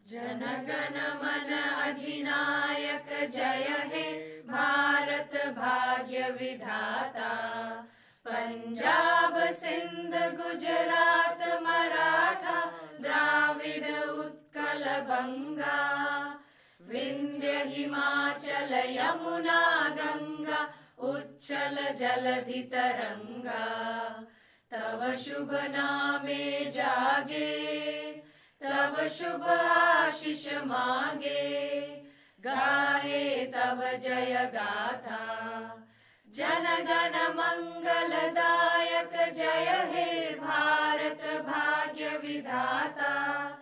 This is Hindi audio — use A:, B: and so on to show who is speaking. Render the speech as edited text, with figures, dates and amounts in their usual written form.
A: जनगण मन अधिनायक जय हे भारत भाग्य विधाता। पंजाब सिंध गुजरात मराठा द्राविड उत्कल बंगा। विंध्य हिमाचल यमुना गंगा उच्चल जलधि तरंगा। तव शुभ नामे जागे तव शुभ आशीष मांगे। गाए तव जय गाथा जन गण मंगलदायक जय हे भारत भाग्य विधाता।